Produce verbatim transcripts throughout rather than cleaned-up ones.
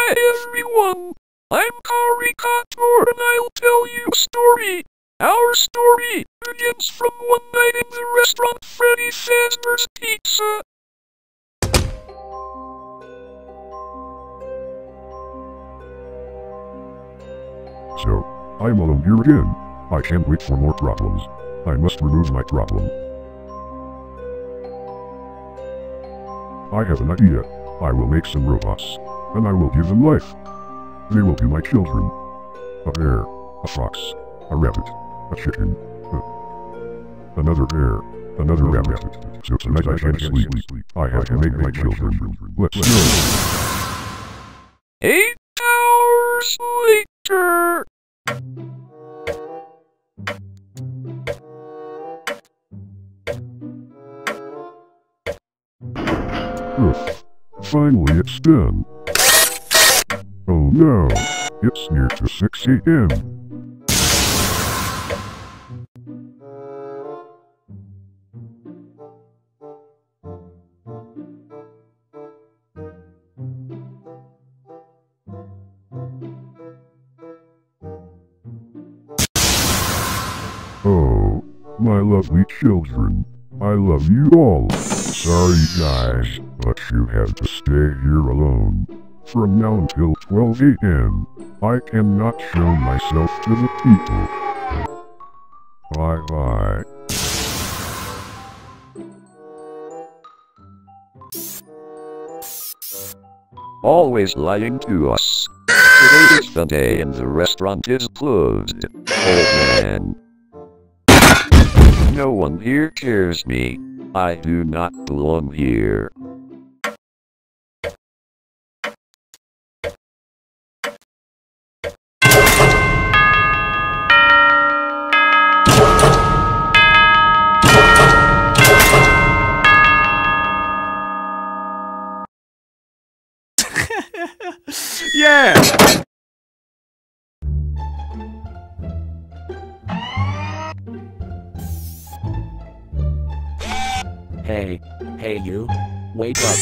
Hey everyone, I'm Caricature and I'll tell you a story. Our story begins from one night in the restaurant Freddy Fazbear's Pizza. So, I'm alone here again. I can't wait for more problems. I must remove my problem. I have an idea. I will make some robots, and I will give them life. They will be my children. A bear, a fox, a rabbit, a chicken, uh, another bear, another rabbit. So tonight I can't sleep. I have to make my children. Let's go. Eight hours later. Ugh. Finally it's done. Oh no, it's near to six A M Oh, my lovely children, I love you all. Sorry guys, but you have to stay here alone. From now until twelve A M, I cannot show myself to the people. Bye-bye. Always lying to us. Today is the day and the restaurant is closed. Oh man. No one here cares me. I do not belong here. Yeah! Hey, hey you, wake up.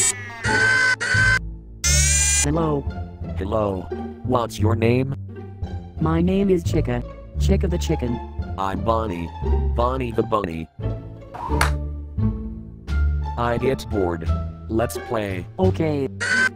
Hello. Hello. What's your name? My name is Chica. Chica the chicken. I'm Bonnie. Bonnie the bunny. I get bored. Let's play. Okay.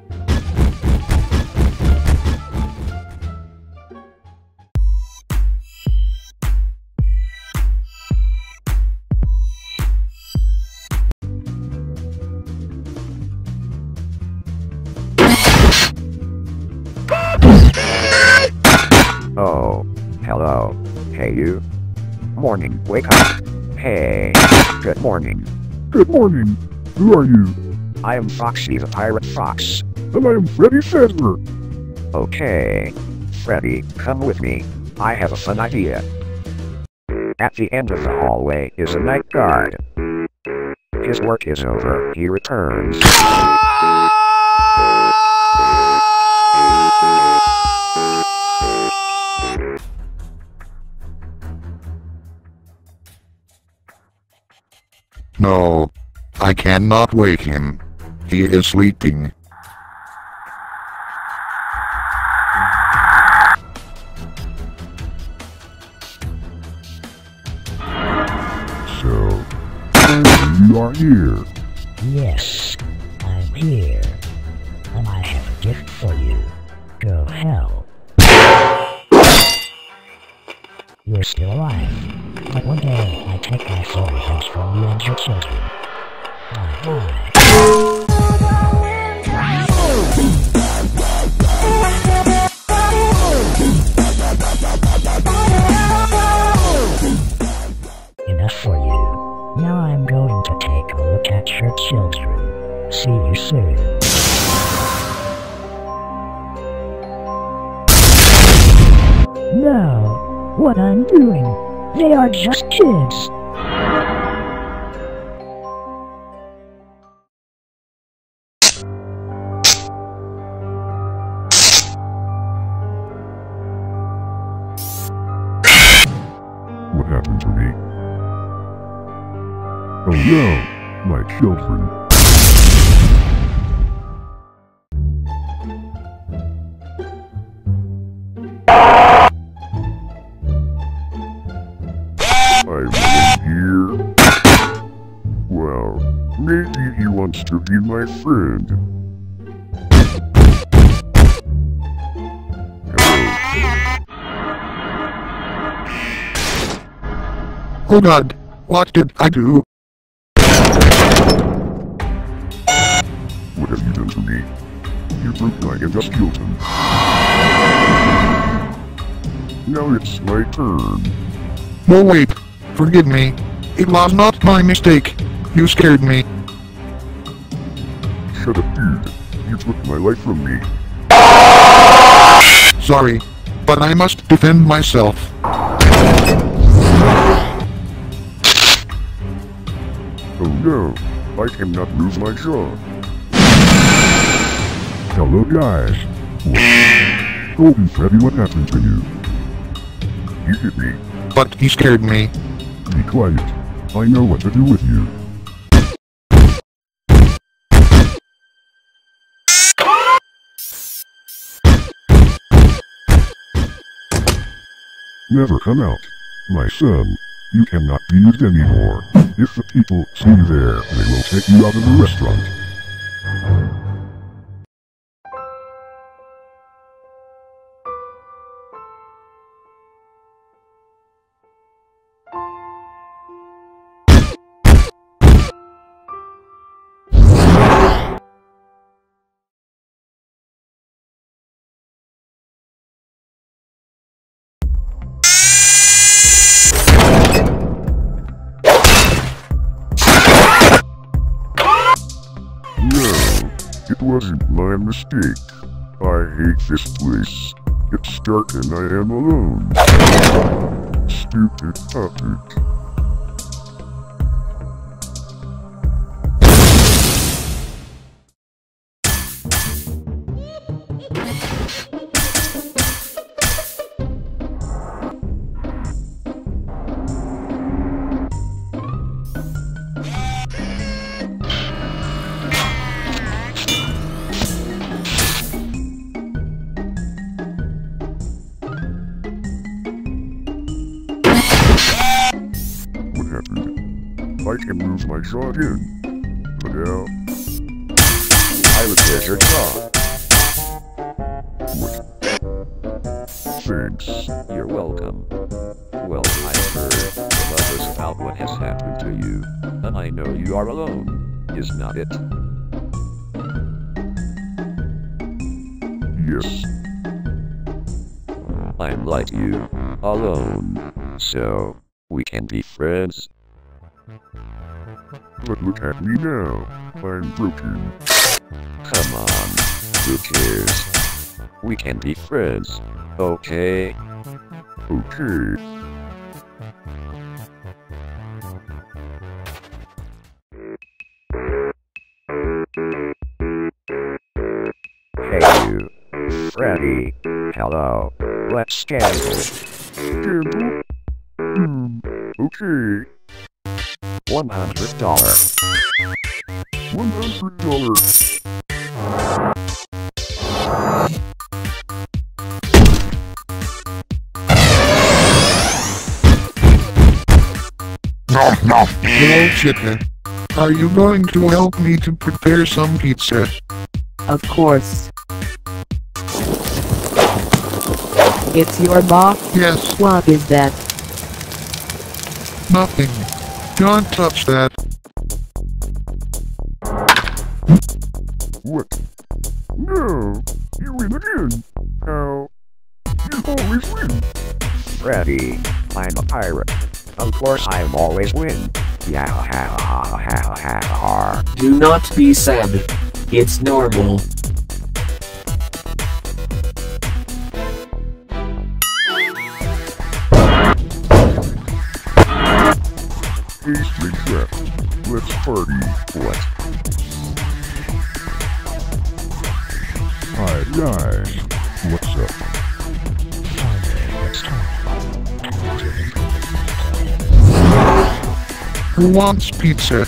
Oh, hello. Hey you. Morning, wake up. Hey, good morning. Good morning. Who are you? I am Foxy the Pirate Fox. And I am Freddy Fazbear. Okay. Freddy, come with me. I have a fun idea. At the end of the hallway is a night guard. His work is over. He returns. No. I cannot wake him. He is sleeping. So, finally you are here. Yes, I'm here. And I have a gift for you. Go hell. You're still alive. But one day, I take my soul heads from you and your children. Bye-bye. Enough for you. Now I'm going to take a look at your children. See you soon. No. What I'm doing. They are just kids. What happened to me? Oh no, my children. I'm here. Well, maybe he wants to be my friend. Oh God, what did I do? What have you done to me? You broke my and just killed him. Now it's my turn. No wait, forgive me. It was not my mistake. You scared me. Shut up, dude. You took my life from me. Sorry, but I must defend myself. Oh no, I cannot lose my jaw. Hello guys. What? Golden Freddy, what happened to you? You hit me. But he scared me. Be quiet. I know what to do with you. Never come out. My son, you cannot be used anymore. If the people see you there, they will take you out of the restaurant. It wasn't my mistake. I hate this place. It's dark and I am alone. Stupid puppet. I can move my jaw again. But now... I repaired your jaw. What? Thanks. You're welcome. Well, I've heard from others about what has happened to you, and I know you are alone, is not it? Yes. I'm like you, alone, so we can be friends. But look at me now. I'm broken. Come on, who cares? We can be friends, okay? Okay. Hey you. Freddy. Hello. Let's gamble. Gamble? Hmm. Okay. One hundred dollars. One hundred dollars. No, no. Hello, chicken. Are you going to help me to prepare some pizza? Of course. It's your box? Yes. What is that? Nothing. Don't touch that. What? No! You win again! How? You always win! Freddy. I'm a pirate. Of course I'm always win. Yeah ha ha ha ha ha ha. Do not be sad. It's normal. Hey, Springtrap. Let's party. What? Hi, guys. What's up? Who wants pizza?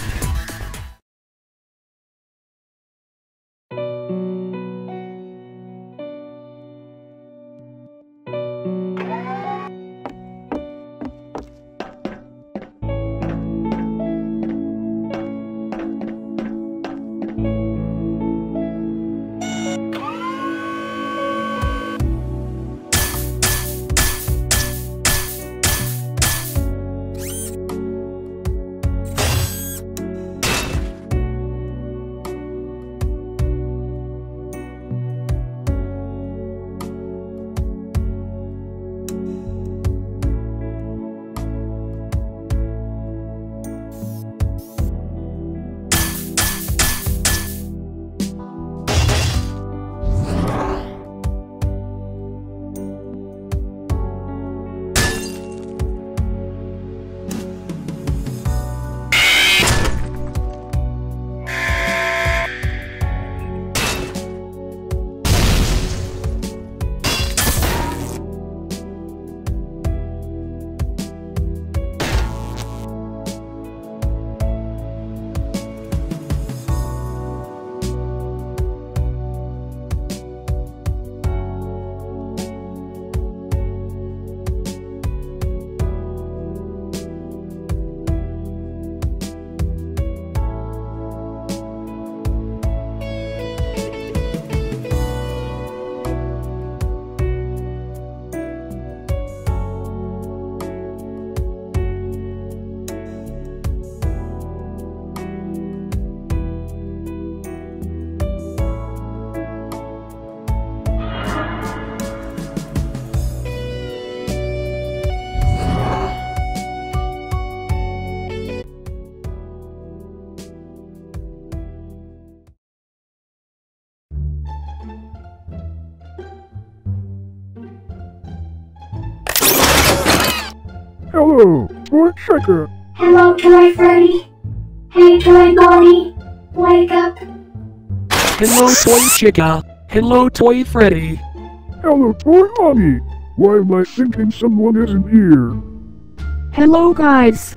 Hello, Toy Chica. Hello, Toy Freddy. Hey, Toy Bonnie. Wake up. Hello, Toy Chica. Hello, Toy Freddy. Hello, Toy Bonnie. Why am I thinking someone isn't here? Hello, guys.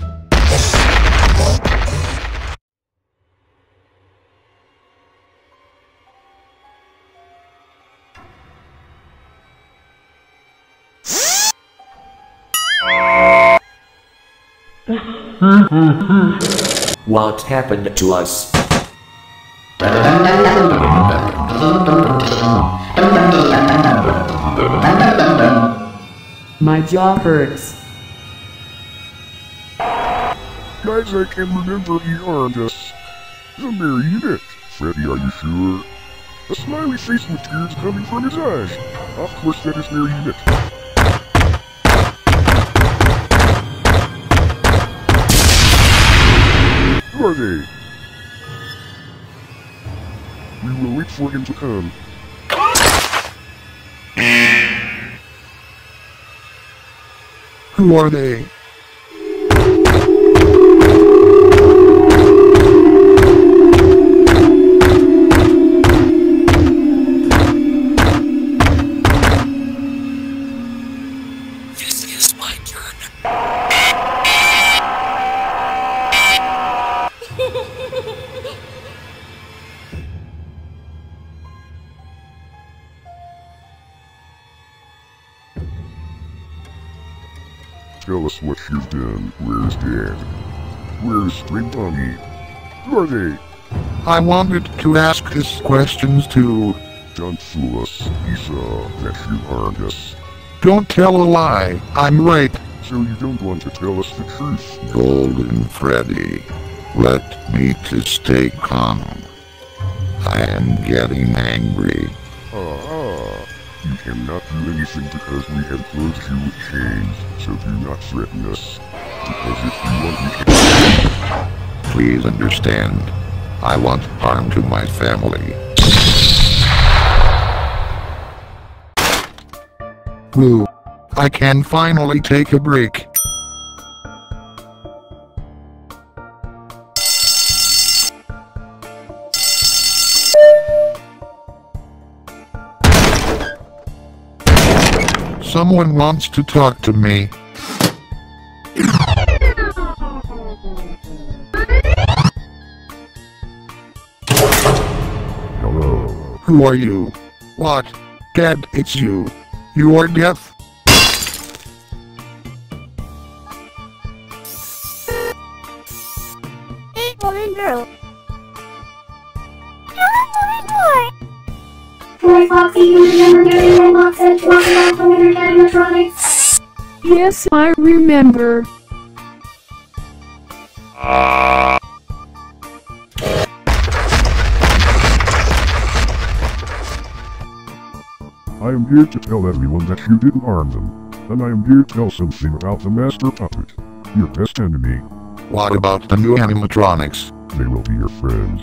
What happened to us? My jaw hurts. Guys, I can remember he harmed us. The marionette. Freddy, are you sure? A smiley face with tears coming from his eyes. Of course that is marionette. Who are they? We will wait for him to come. Who are they? This is my turn. Tell us what you've done. Where's Dad? Where's Spring Bonnie? Who are they? I wanted to ask these questions too. Don't fool us. He saw that you harmed us. Don't tell a lie. I'm right. So you don't want to tell us the truth? Golden Freddy, let me to stay calm. I am getting angry. Ah, you cannot do anything because we have closed you with chains, so do not threaten us. Because if you want, we can... Please understand. I want harm to my family. Blue. I can finally take a break. Someone wants to talk to me. Hello. Who are you? What? Dad, it's you. You are deaf? Hey, boy girl. Hello, boy boy. Toy Foxy, you remember during my mom said to us about the winter animatronics? Yes, I remember. I am here to tell everyone that you didn't harm them. And I am here to tell something about the Master Puppet, your best enemy. What about the new animatronics? They will be your friends.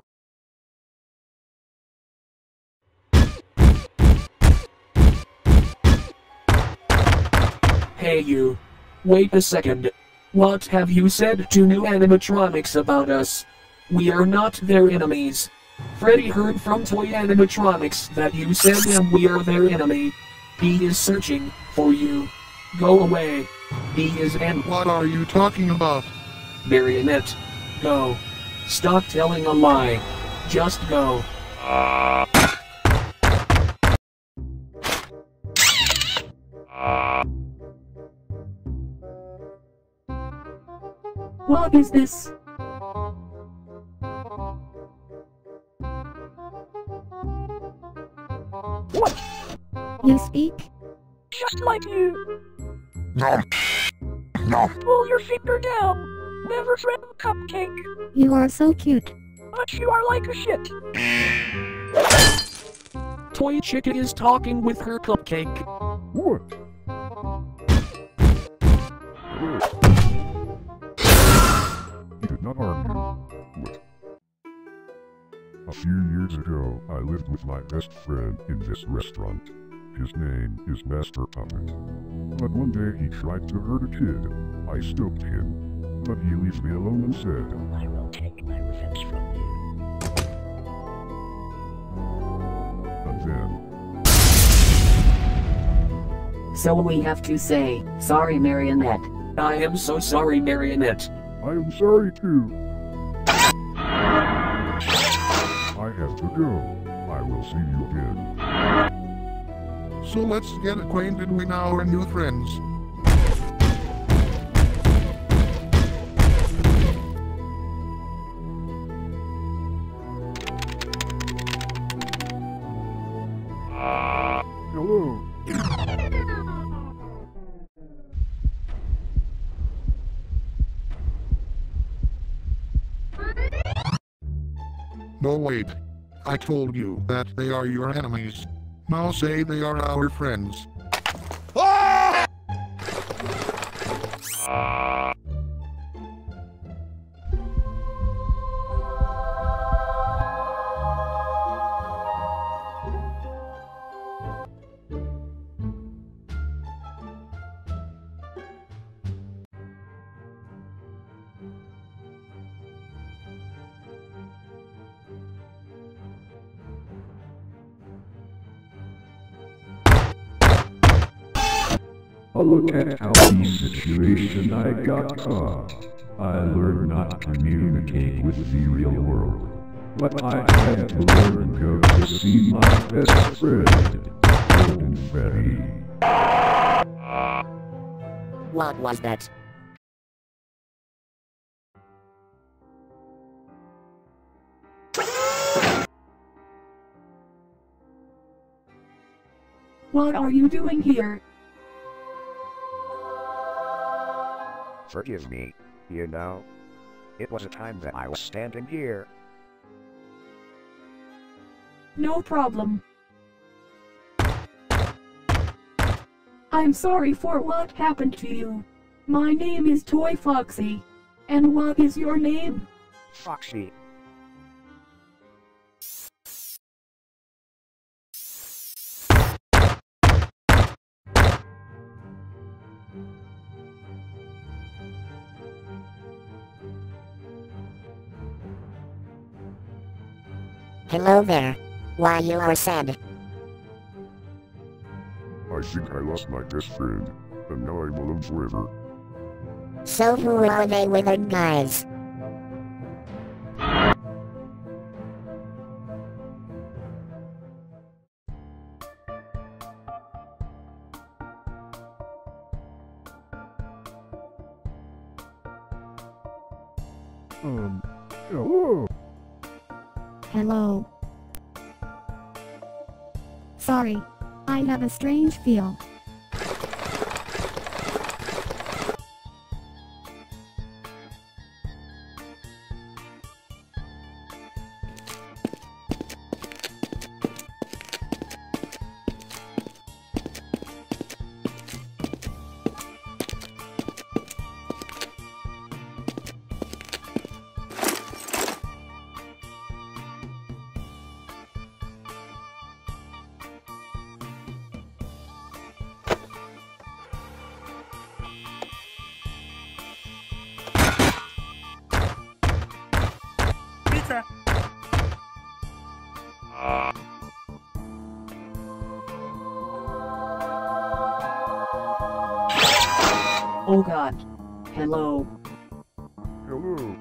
Hey you. Wait a second. What have you said to new animatronics about us? We are not their enemies. Freddy heard from Toy Animatronics that you said them we are their enemy. He is searching for you. Go away. He is an- What are you talking about? Marionette. Go. Stop telling a lie. Just go. What is this? You speak? Just like you. No. No. Pull your finger down. Never threaten Cupcake. You are so cute. But you are like a shit. Toy Chica is talking with her Cupcake. What? He did not harm you. What? A few years ago, I lived with my best friend in this restaurant. His name is Master Puppet. But one day he tried to hurt a kid. I stopped him. But he leaves me alone and said, I will take my revenge from you. And then, So we have to say, sorry Marionette. I am so sorry, Marionette. I am sorry too. I have to go. I will see you again. So let's get acquainted with our new friends. Hello. No, wait. I told you that they are your enemies. Now say they are our friends. Oh, look at how the situation I got caught. I learned not to communicate with the real world. But I had to learn to go to see my best friend, Golden Freddy. What was that? What are you doing here? Forgive me, you know. It was a time that I was standing here. No problem. I'm sorry for what happened to you. My name is Toy Foxy. And what is your name? Foxy. Hello there. Why you are sad? I think I lost my best friend, and now I'm alone forever. So who are they withered guys? Um, hello? Hello. Sorry. I have a strange feel. Oh god. Hello. Hello.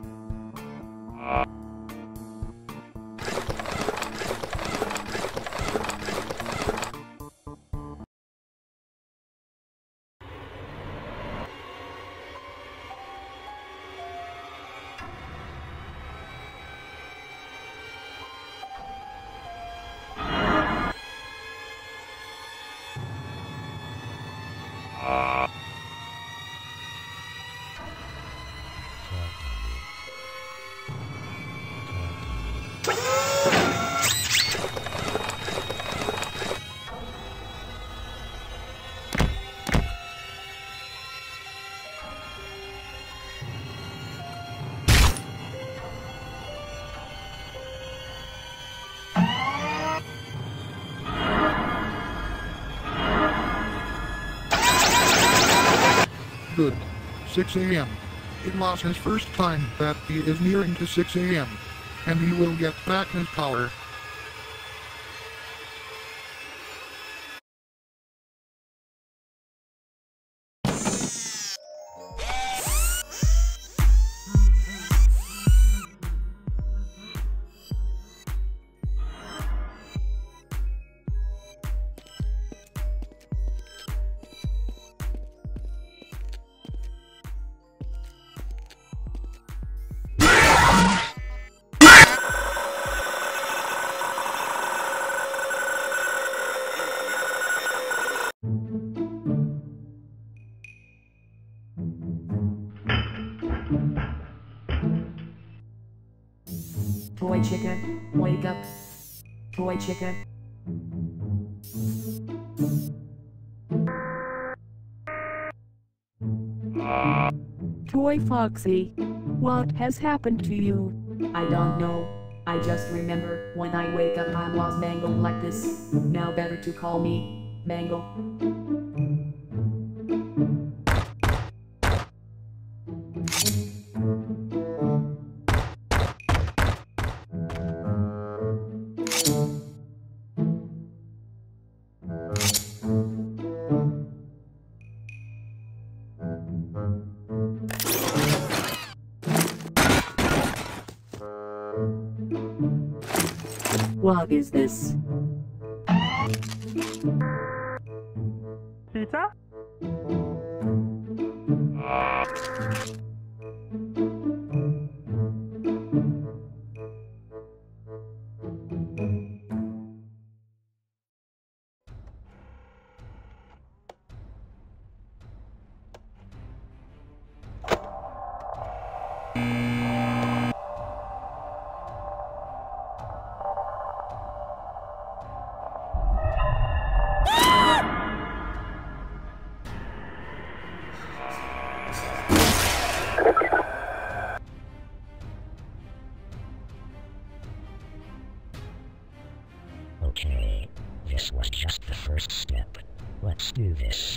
Good. six A M It was his first time that he is nearing to six A M And he will get back his power. Toy chicken, wake up. Toy chicken. Toy Foxy, what has happened to you? I don't know. I just remember when I wake up I was Mango like this. Now better to call me Mango. What is this? Pizza? Okay, this was just the first step. Let's do this.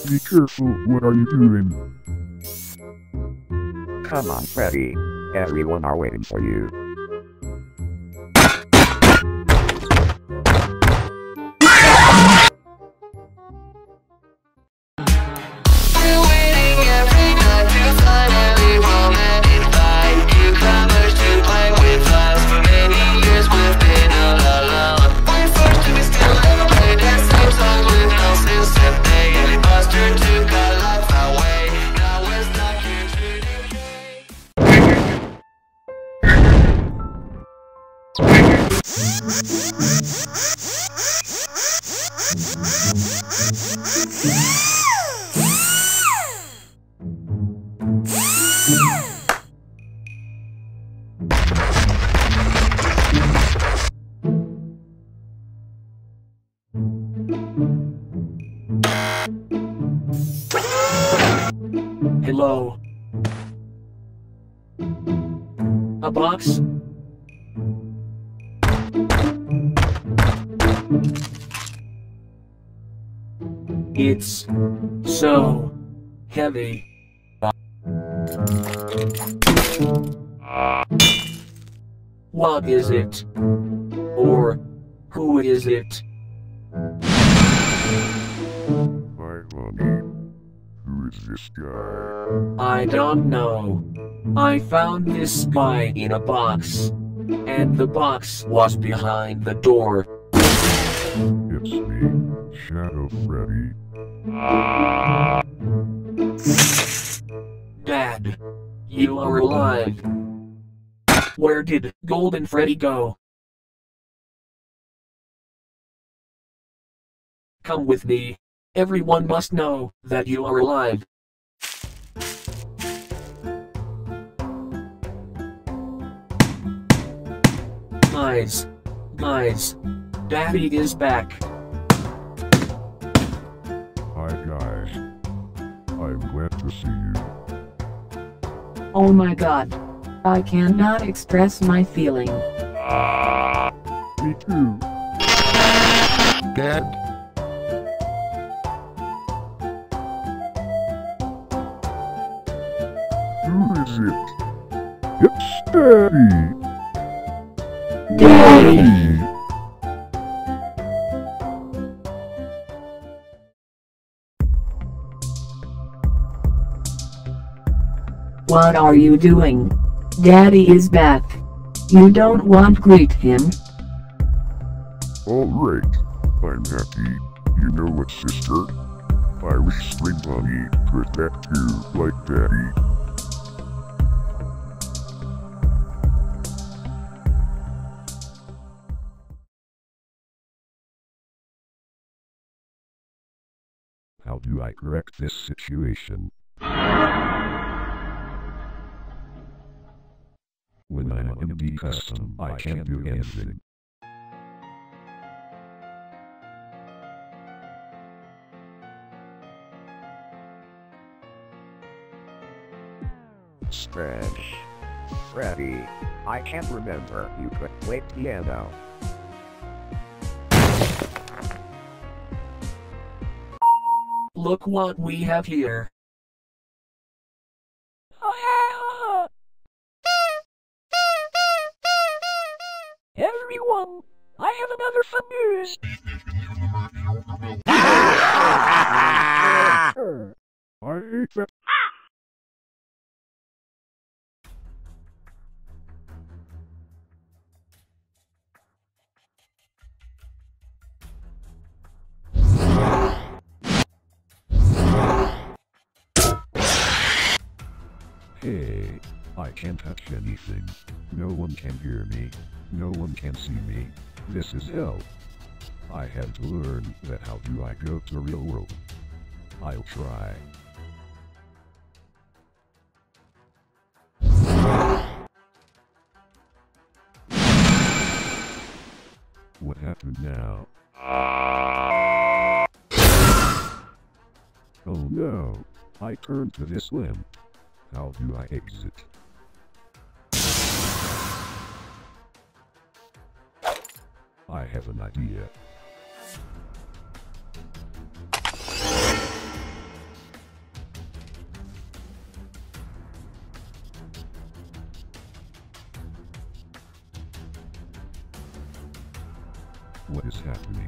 Be careful, what are you doing? Come on, Freddy. Everyone are waiting for you. Hello. A box? It's so heavy. What is it? Or who is it? Hi, honey. Who is this guy? I don't know. I found this guy in a box. And the box was behind the door. It's me, Shadow Freddy. Dad, you are alive. Where did Golden Freddy go? Come with me. Everyone must know that you are alive. Guys, guys, Daddy is back. Hi guys. I'm glad to see you. Oh my god. I cannot express my feeling. Me too. Dad? Who is it? It's Daddy! Daddy! What are you doing? Daddy is back. You don't want to greet him? Alright. I'm happy. You know what, sister? I wish Spring Bunny could that too, like Daddy. How do I correct this situation? When I'm an indie custom, I can't do anything. Strange. Freddy, I can't remember you could play piano. Look what we have here. Everyone, I have another fun news. I hate that. Hey, I can't touch anything. No one can hear me. No one can see me. This is hell. I had to learn that. How do I go to the real world? I'll try. What happened now? Oh no, I turned to this limb. How do I exit? I have an idea. What is happening?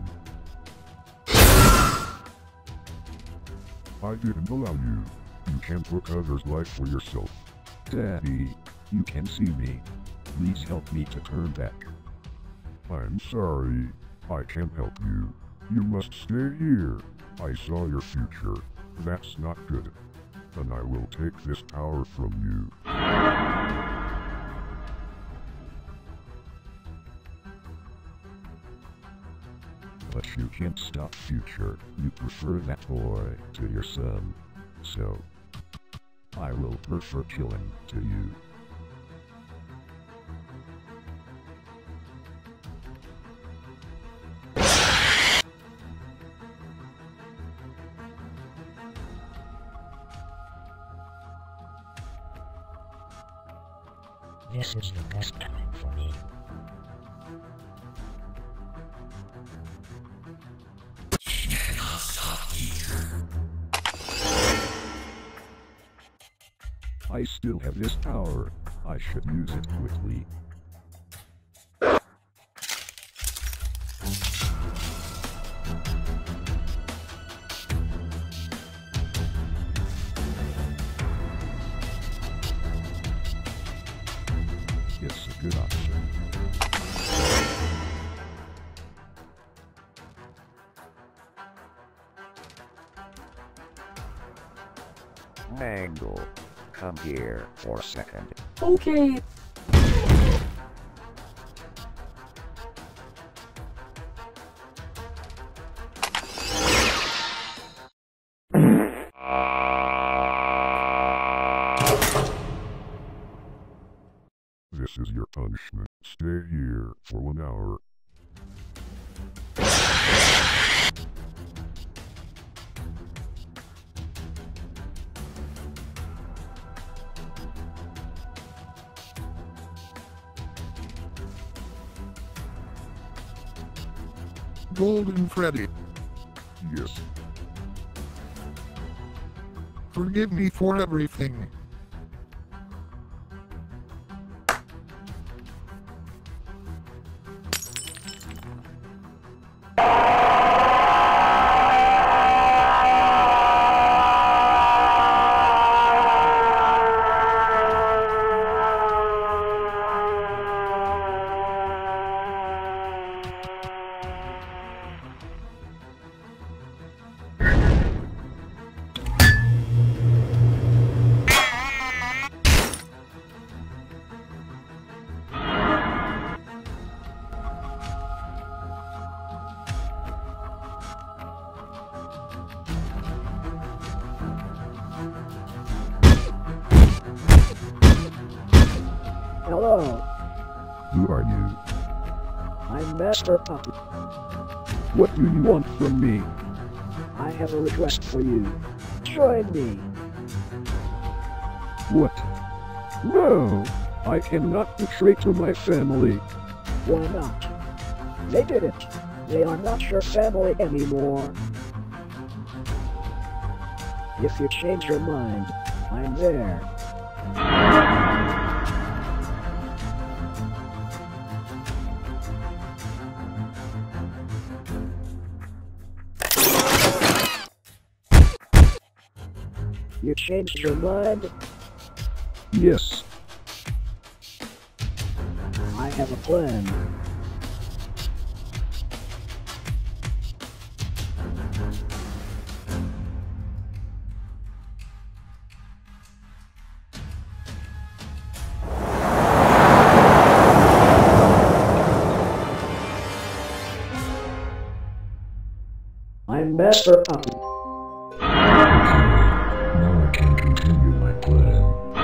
I didn't allow you. You can't took others' life for yourself. Daddy, you can see me. Please help me to turn back. I'm sorry. I can't help you. You must stay here. I saw your future. That's not good. And I will take this power from you. But you can't stop future. You prefer that boy to your son. So, I will prefer killing to you. This is the best time for me. I still have this power. I should use it quickly. It's a good option. Mangle, come here for a second. Okay. This is your punishment. Stay here for one hour. Golden Freddy, Yes. forgive me for everything. Hello, Who are you? I'm Master Puppet. What do you want from me? I have a request for you. Join me. What? No! I cannot betray to my family. Why not? They did it. They are not your family anymore. If you change your mind, I'm there. You changed your mind? Yes. I have a plan. I'm Master Puppet. Now I can continue my plan.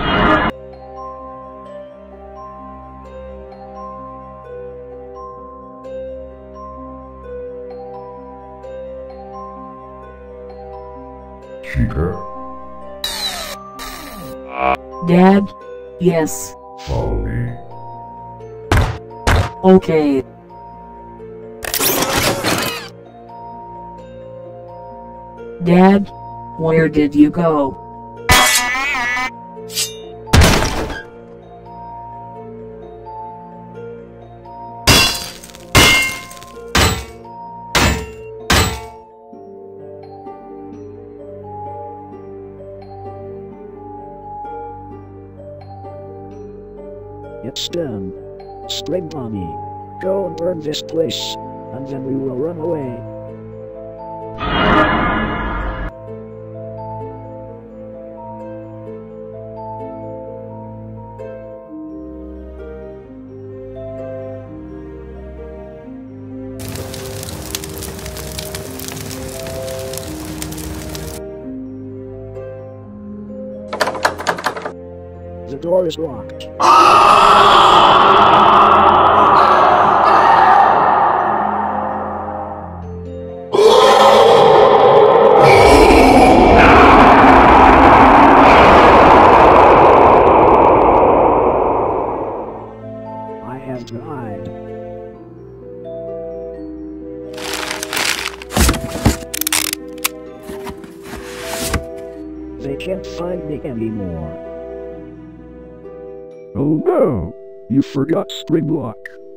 Chica, Dad? Yes. follow me. Okay. Dad? Where did you go? It's done. Spring Bonnie, go and burn this place, and then we will run away. The door is locked. I have died. They can't find me anymore. Oh no! You forgot Spring Block.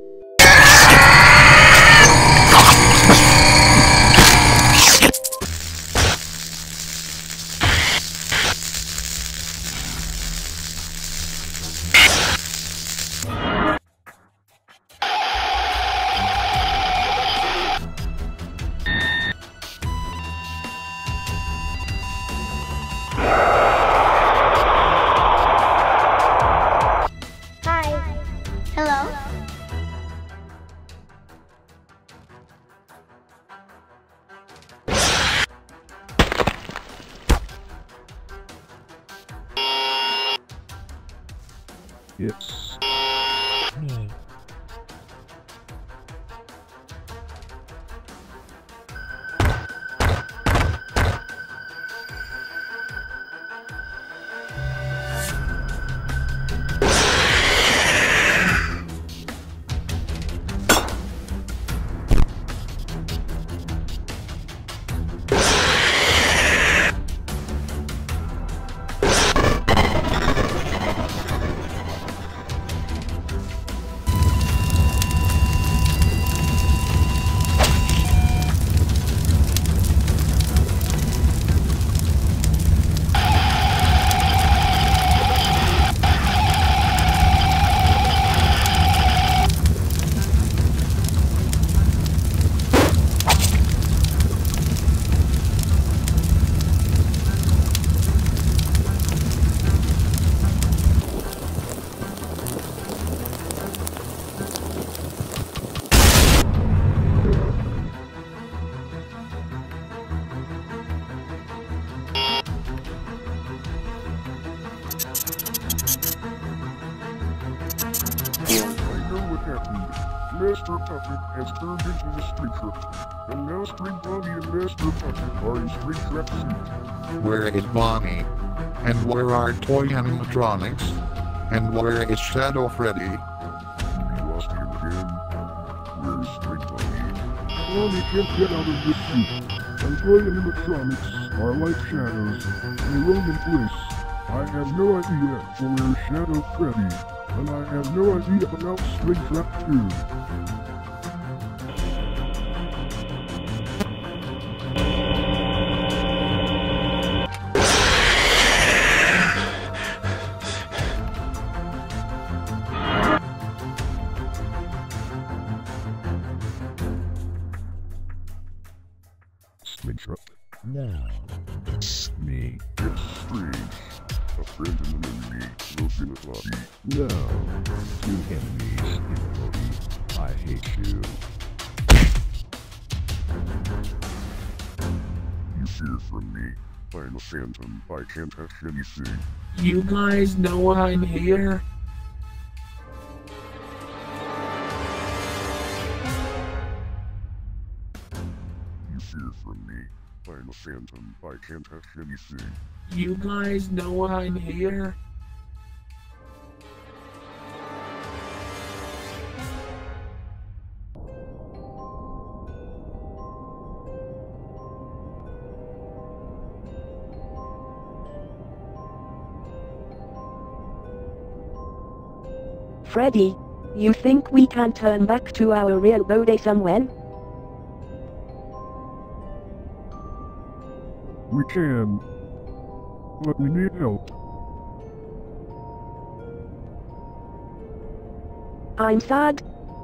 Hello? It's me. Master Puppet has turned into the Springtrap, and now Spring Bonnie and Master Puppet are in Springtrap suit. Where is Bonnie? And where are toy animatronics? And where is Shadow Freddy? We lost him again. Where is Spring Bonnie? Bonnie can't get out of this suit, and toy animatronics are like shadows. They roam in place. I have no idea where Shadow Freddy, and I have no idea about Springtrap two. Springtrap. No. It's me. It's Strange. A friend in the movie, Los in the lobby. No. Two enemies in the lobby. I hate you. You fear from me. I'm a phantom. I can't touch anything. You guys know I'm here? You fear from me. I'm a phantom. I can't touch anything. You guys know I'm here? Freddy, you think we can turn back to our real body somewhere? We can. But we need help. I'm sad.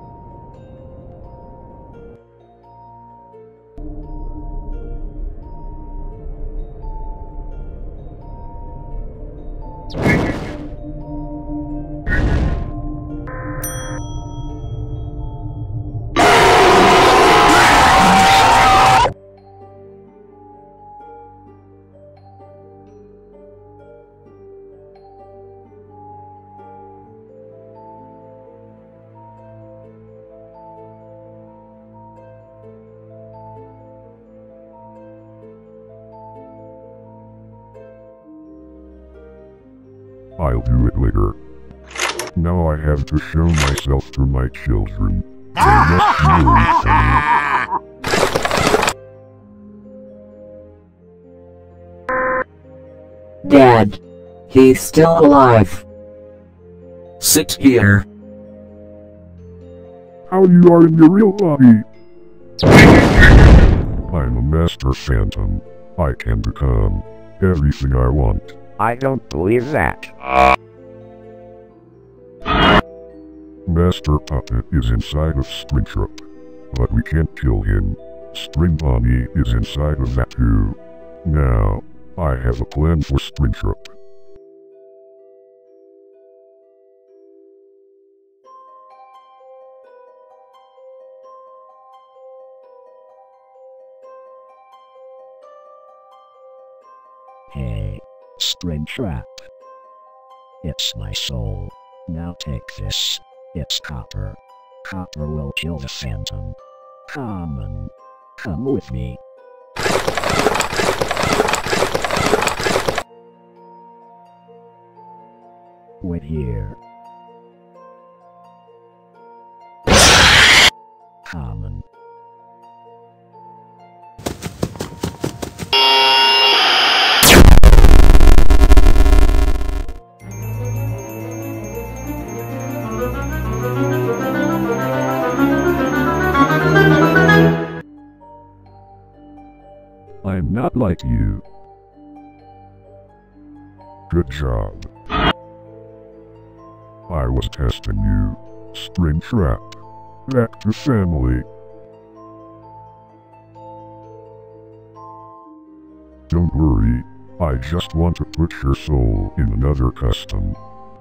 I'll do it later. Now I have to show myself to my children. They must know. Dad, he's still alive. Sit here. How you are in your real body? I'm a master phantom. I can become everything I want. I don't believe that. Master Puppet is inside of Springtrap, but we can't kill him. Spring Bonnie is inside of that too. Now, I have a plan for Springtrap. Hey, Springtrap. It's my soul. Now take this. It's copper. Copper will kill the phantom. Come on. Come with me. Wait here. Come on. I'm not like you. Good job. I was testing you. Springtrap. Back to family. Don't worry. I just want to put your soul in another custom.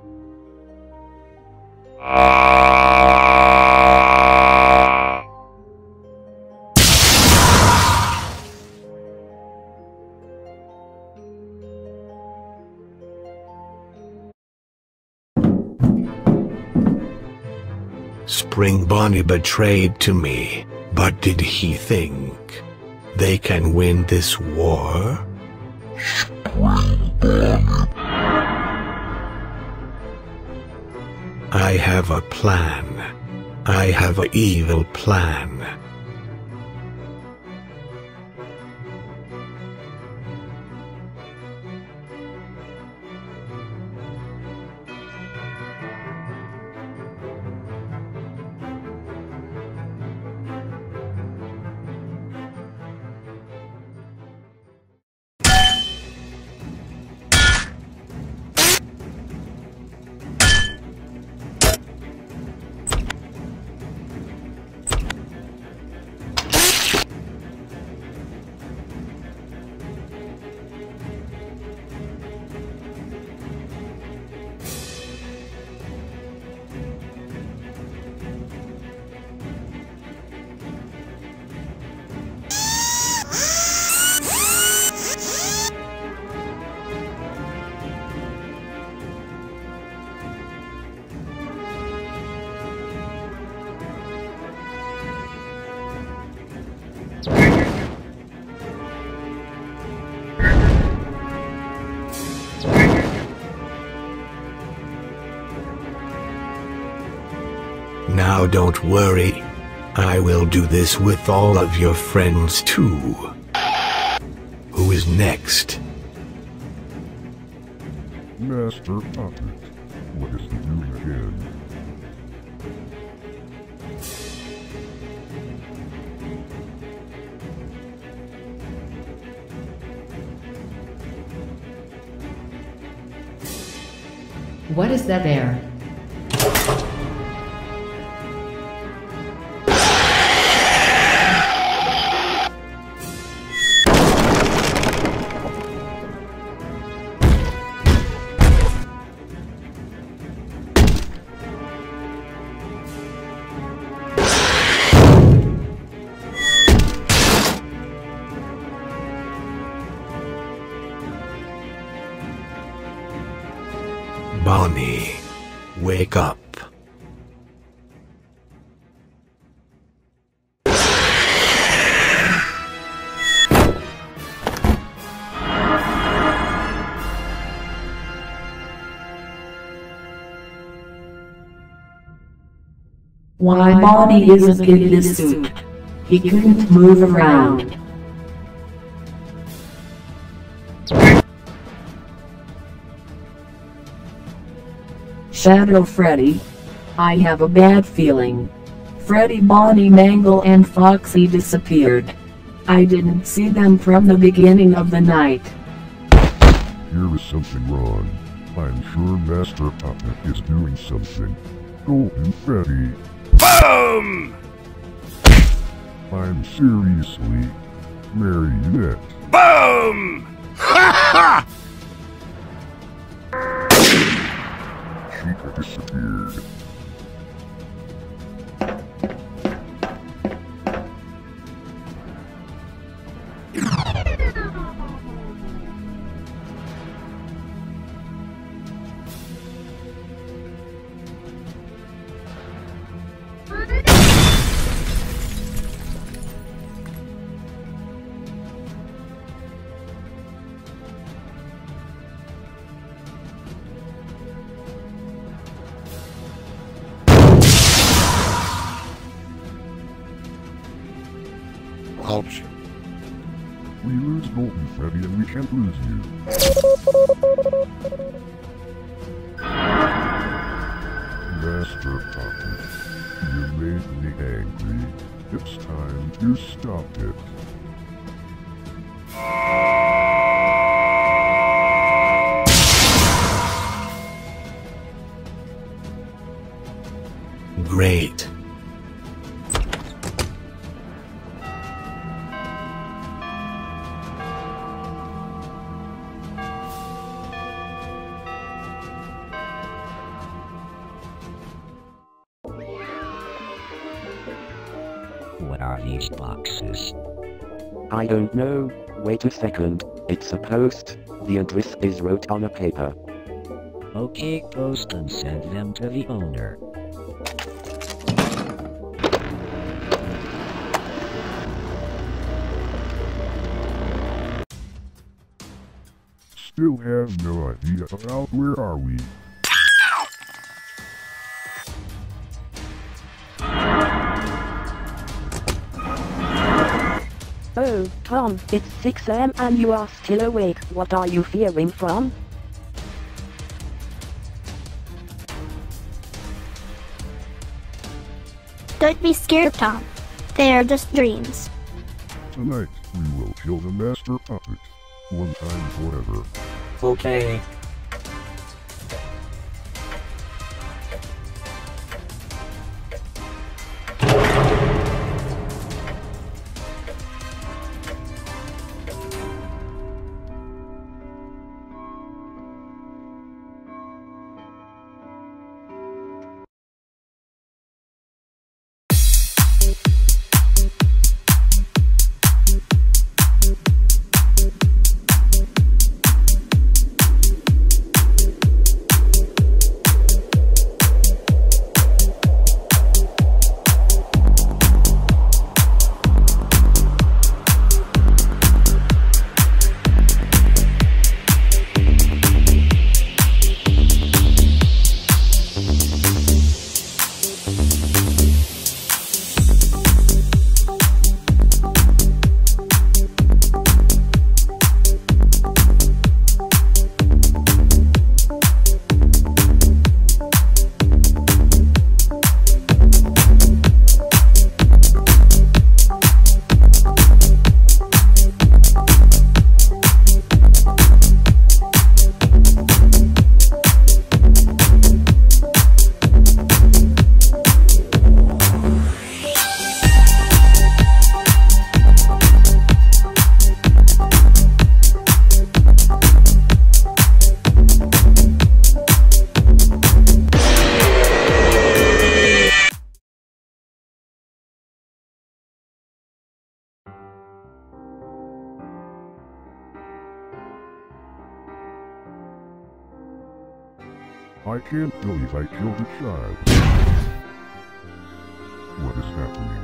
Spring Bonnie betrayed to me, but did he think they can win this war? Spring Bonnie. I have a plan. I have an evil plan. Now don't worry. I will do this with all of your friends too. Who is next? Master Puppet. What is he doing again? What is that there? Bonnie, wake up. Why Bonnie isn't in this suit? He couldn't move around. Shadow Freddy. I have a bad feeling. Freddy, Bonnie, Mangle and Foxy disappeared. I didn't see them from the beginning of the night. Here is something wrong. I'm sure Master Puppet is doing something. Golden Freddy. Boom! I'm seriously marionette. Boom! Ha ha! Chica disappeared. Ouch. We lose Golden Freddy and we can't lose you. Master Puppet, you made me angry. It's time to stop it. Great. What are these boxes? I don't know. Wait a second. It's a post. The address is wrote on a paper. Okay, post and send them to the owner. Still have no idea about where are we. Oh, Tom, it's six A M and you are still awake. What are you fearing from? Don't be scared, Tom. They are just dreams. Tonight, we will kill the Master Puppet. One time forever. Okay. I can't believe I killed a child. What is happening?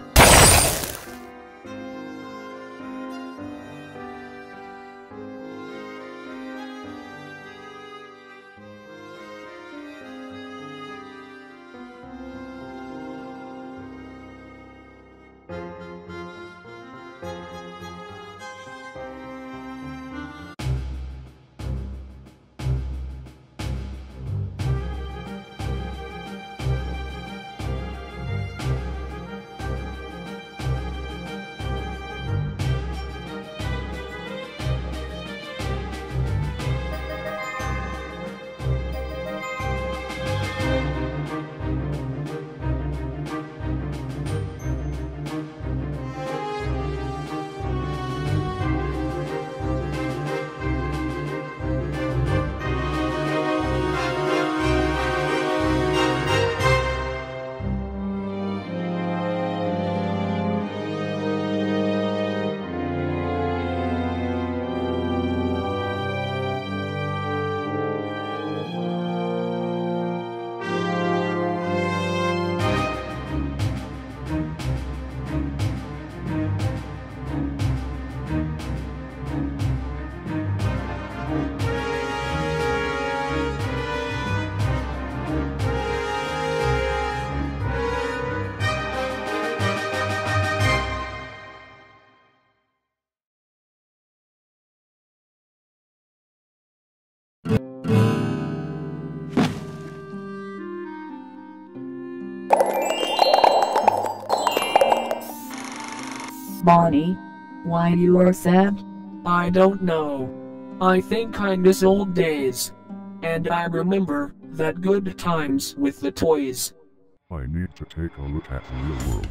Bonnie, why you are sad? I don't know. I think I miss old days. And I remember that good times with the toys. I need to take a look at the real world.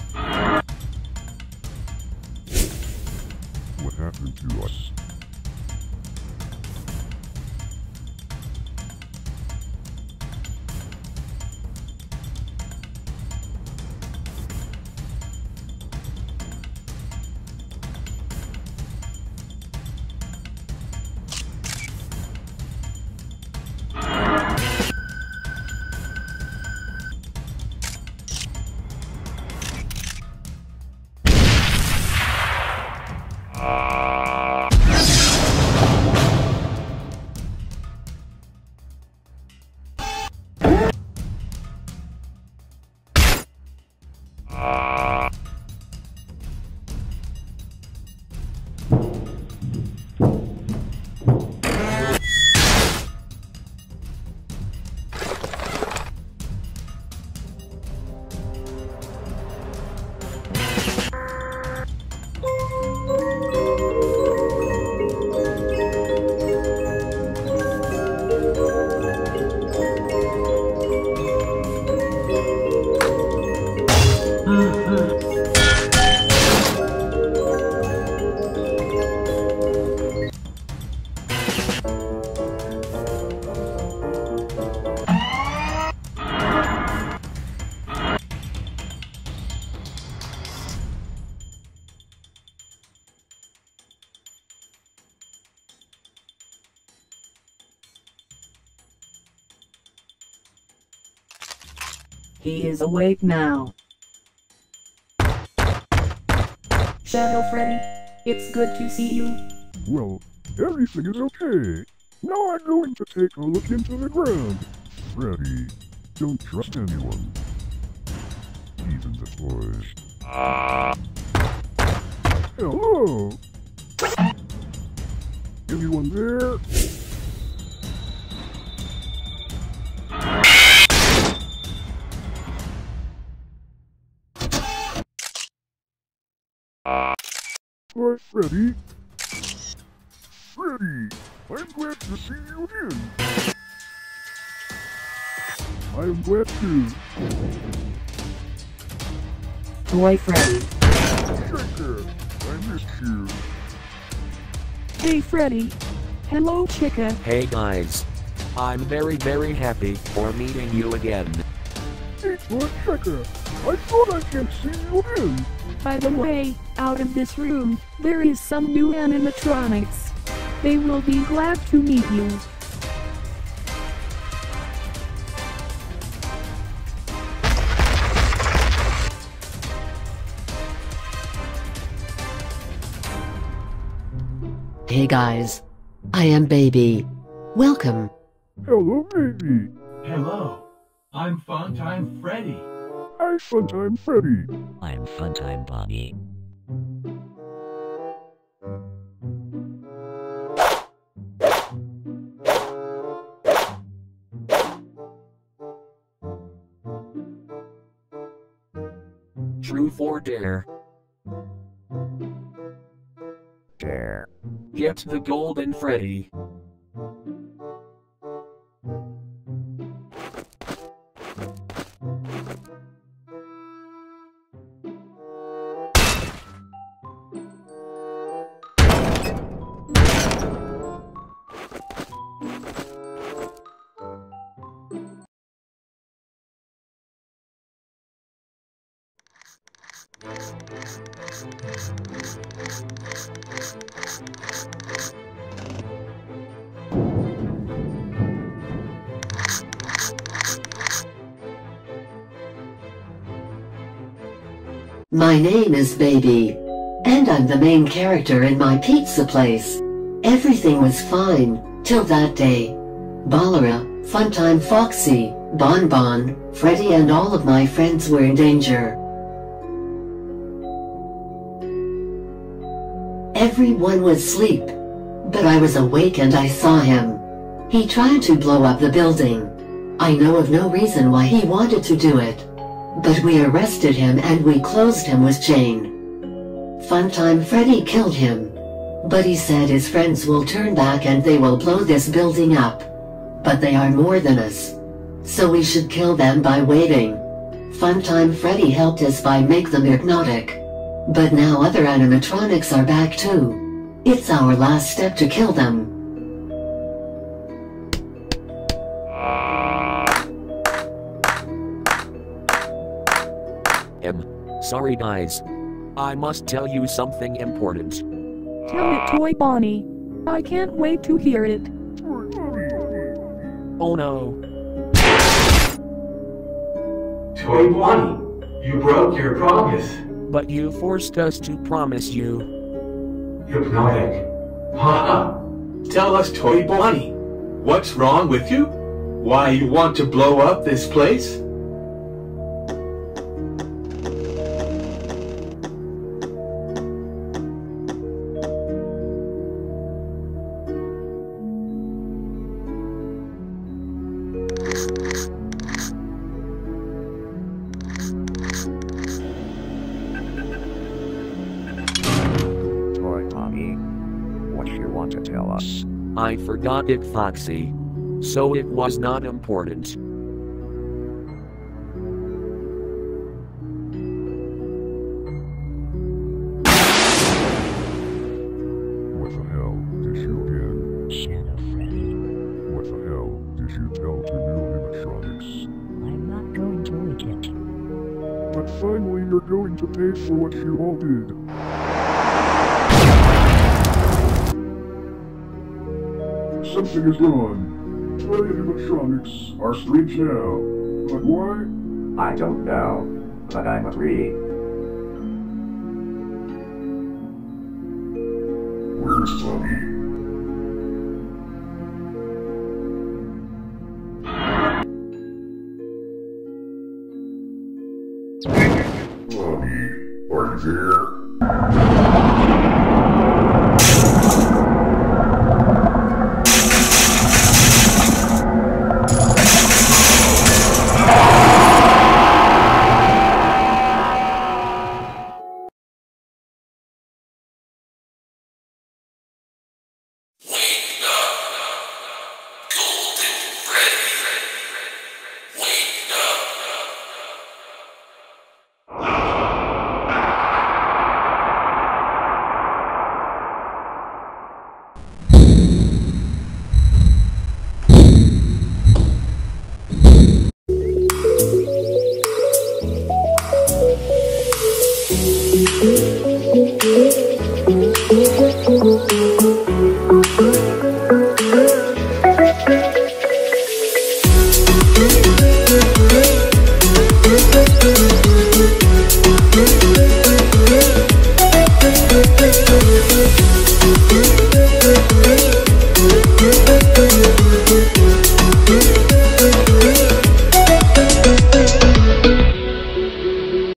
What happened to us? He is awake now. Shadow Freddy, it's good to see you. Well, everything is okay. Now I'm going to take a look into the ground. Freddy, don't trust anyone. Even the toys. Hello? Anyone there? Why, Freddy? Freddy, I'm glad to see you again. I'm glad too. Toy Freddy. Chica, I missed you. Hey Freddy. Hello Chica. Hey guys. I'm very very happy for meeting you again. Hey Toy Chica, I thought I can't see you again. By the way, out in this room, there is some new animatronics. They will be glad to meet you. Hey guys. I am Baby. Welcome. Hello, baby. Hello. I'm Funtime Freddy. I'm Funtime Freddy. I'm Funtime Bonnie. Truth or dare? Dare. Get the golden Freddy. My name is Baby, and I'm the main character in my pizza place. Everything was fine, till that day. Ballera, Funtime Foxy, Bon Bon, Freddy and all of my friends were in danger. Everyone was asleep, but I was awake and I saw him. He tried to blow up the building. I know of no reason why he wanted to do it. But we arrested him and we closed him with chain. Funtime Freddy killed him. But he said his friends will turn back and they will blow this building up. But they are more than us. So we should kill them by waiting. Funtime Freddy helped us by make them hypnotic. But now other animatronics are back too. It's our last step to kill them. M. Sorry guys. I must tell you something important. Tell it, Toy Bonnie. I can't wait to hear it. Oh no. Toy Bonnie, you broke your promise. But you forced us to promise you. Hypnotic. Haha. Tell us, Toy Bonnie, what's wrong with you? Why you want to blow up this place? What you want to tell us? I forgot it, Foxy. So it was not important. What the hell did you again? Shadow Freddy. What the hell did you tell to new animatronics? I'm not going to eat it. But finally you're going to pay for what you all did. Something is wrong. Toy animatronics are strange now. But why? I don't know, but I'm agree. Where's Bonnie? Bonnie, are you there? Thank you.